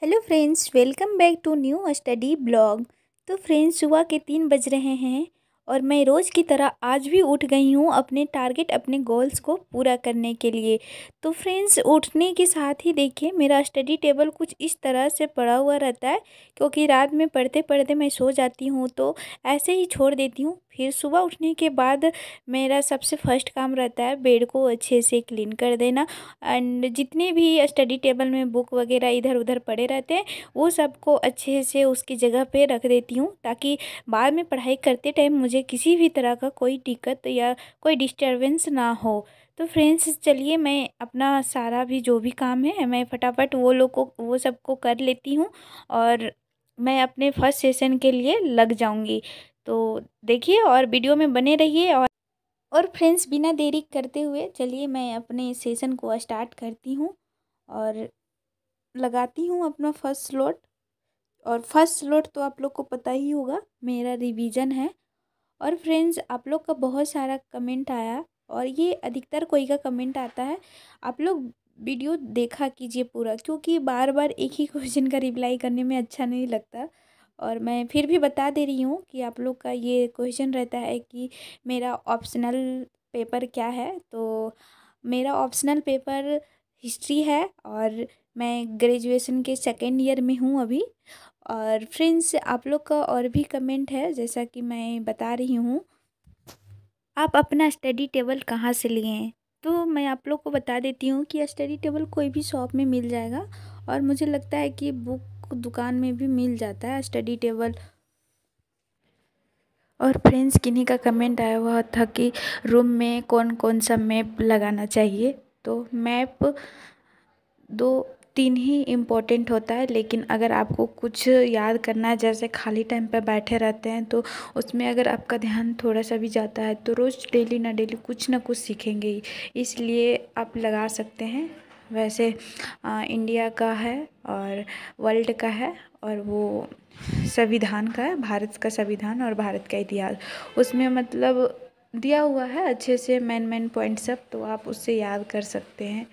Hello friends, welcome back to new study blog. तो friends, सुबह के 3 बज रहे हैं और मैं रोज़ की तरह आज भी उठ गई हूँ अपने टारगेट, अपने गोल्स को पूरा करने के लिए। तो फ्रेंड्स, उठने के साथ ही देखिए मेरा स्टडी टेबल कुछ इस तरह से पड़ा हुआ रहता है, क्योंकि रात में पढ़ते पढ़ते मैं सो जाती हूँ तो ऐसे ही छोड़ देती हूँ। फिर सुबह उठने के बाद मेरा सबसे फर्स्ट काम रहता है बेड को अच्छे से क्लीन कर देना, एंड जितने भी स्टडी टेबल में बुक वगैरह इधर उधर पड़े रहते हैं वो सबको अच्छे से उसकी जगह पे रख देती हूँ, ताकि बाद में पढ़ाई करते टाइम मुझे किसी भी तरह का कोई दिक्कत या कोई डिस्टरबेंस ना हो। तो फ्रेंड्स, चलिए मैं अपना सारा भी जो भी काम है मैं फटाफट वो सबको कर लेती हूँ और मैं अपने फर्स्ट सेशन के लिए लग जाऊँगी। तो देखिए और वीडियो में बने रहिए। और फ्रेंड्स, बिना देरी करते हुए चलिए मैं अपने सेशन को स्टार्ट करती हूँ और लगाती हूँ अपना फर्स्ट स्लॉट। और फर्स्ट स्लॉट तो आप लोग को पता ही होगा, मेरा रिवीजन है। और फ्रेंड्स, आप लोग का बहुत सारा कमेंट आया और ये अधिकतर कोई का कमेंट आता है, आप लोग वीडियो देखा कीजिए पूरा, क्योंकि बार बार एक ही क्वेश्चन का रिप्लाई करने में अच्छा नहीं लगता। और मैं फिर भी बता दे रही हूँ कि आप लोग का ये क्वेश्चन रहता है कि मेरा ऑप्शनल पेपर क्या है। तो मेरा ऑप्शनल पेपर हिस्ट्री है और मैं ग्रेजुएशन के सेकेंड ईयर में हूँ अभी। और फ्रेंड्स, आप लोग का और भी कमेंट है, जैसा कि मैं बता रही हूँ, आप अपना स्टडी टेबल कहाँ से लिए हैं। तो मैं आप लोग को बता देती हूँ कि स्टडी टेबल कोई भी शॉप में मिल जाएगा, और मुझे लगता है कि बुक दुकान में भी मिल जाता है स्टडी टेबल। और फ्रेंड्स, किन्हीं का कमेंट आया हुआ था कि रूम में कौन कौन सा मैप लगाना चाहिए। तो मैप दो तीन ही इम्पोर्टेंट होता है, लेकिन अगर आपको कुछ याद करना है, जैसे खाली टाइम पर बैठे रहते हैं, तो उसमें अगर आपका ध्यान थोड़ा सा भी जाता है तो रोज़ डेली ना डेली कुछ ना कुछ सीखेंगे ही, इसलिए आप लगा सकते हैं। वैसे इंडिया का है और वर्ल्ड का है, और वो संविधान का है, भारत का संविधान और भारत का इतिहास, उसमें मतलब दिया हुआ है अच्छे से मेन मेन पॉइंट सब, तो आप उससे याद कर सकते हैं।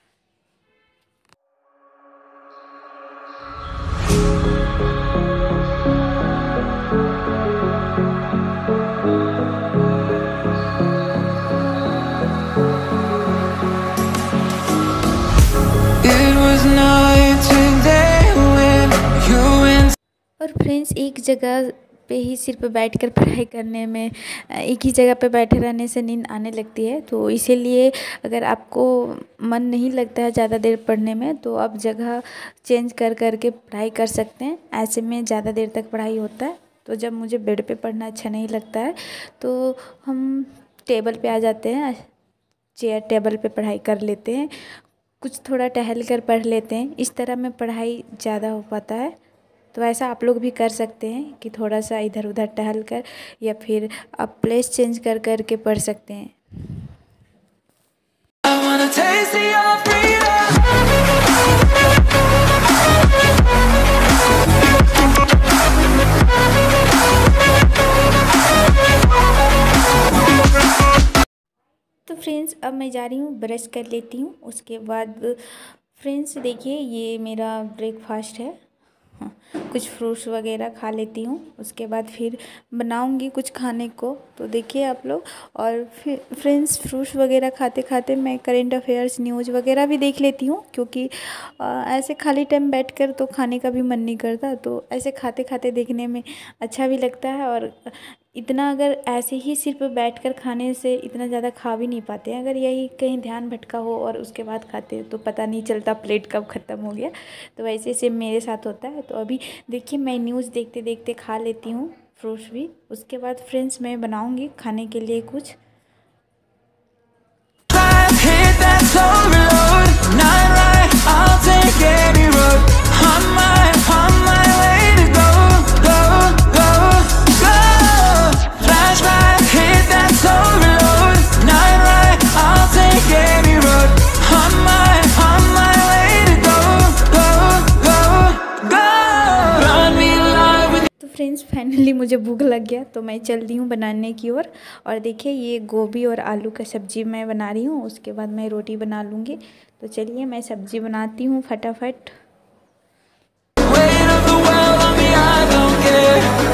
और फ्रेंड्स, एक जगह पे ही सिर्फ बैठकर पढ़ाई करने में, एक ही जगह पे बैठे रहने से नींद आने लगती है। तो इसीलिए अगर आपको मन नहीं लगता है ज़्यादा देर पढ़ने में, तो आप जगह चेंज कर कर के पढ़ाई कर सकते हैं, ऐसे में ज़्यादा देर तक पढ़ाई होता है। तो जब मुझे बेड पे पढ़ना अच्छा नहीं लगता है तो हम टेबल पे आ जाते हैं, चेयर टेबल पे पढ़ाई कर लेते हैं, कुछ थोड़ा टहल कर पढ़ लेते हैं, इस तरह में पढ़ाई ज़्यादा हो पाता है। तो ऐसा आप लोग भी कर सकते हैं कि थोड़ा सा इधर उधर टहल कर, या फिर आप प्लेस चेंज कर कर के पढ़ सकते हैं। तो फ्रेंड्स, अब मैं जा रही हूँ, ब्रश कर लेती हूँ। उसके बाद फ्रेंड्स देखिए, ये मेरा ब्रेकफास्ट है। हाँ, कुछ फ्रूट्स वगैरह खा लेती हूँ, उसके बाद फिर बनाऊँगी कुछ खाने को। तो देखिए आप लोग, और फिर फ्रेंड्स, फ्रूट्स वगैरह खाते खाते मैं करेंट अफेयर्स न्यूज़ वगैरह भी देख लेती हूँ, क्योंकि ऐसे खाली टाइम बैठकर तो खाने का भी मन नहीं करता, तो ऐसे खाते खाते देखने में अच्छा भी लगता है। और इतना अगर ऐसे ही सिर्फ बैठकर खाने से इतना ज़्यादा खा भी नहीं पाते हैं, अगर यही कहीं ध्यान भटका हो और उसके बाद खाते हैं तो पता नहीं चलता प्लेट कब ख़त्म हो गया। तो वैसे से मेरे साथ होता है। तो अभी देखिए, मैं न्यूज़ देखते देखते खा लेती हूँ फ्रूट्स भी। उसके बाद फ्रेंड्स, मैं बनाऊँगी खाने के लिए कुछ। फ्रेंड्स, फाइनली मुझे भूख लग गया, तो मैं चल रही हूँ बनाने की ओर। और देखिए, ये गोभी और आलू का सब्ज़ी मैं बना रही हूँ, उसके बाद मैं रोटी बना लूँगी। तो चलिए मैं सब्ज़ी बनाती हूँ फटाफट। it.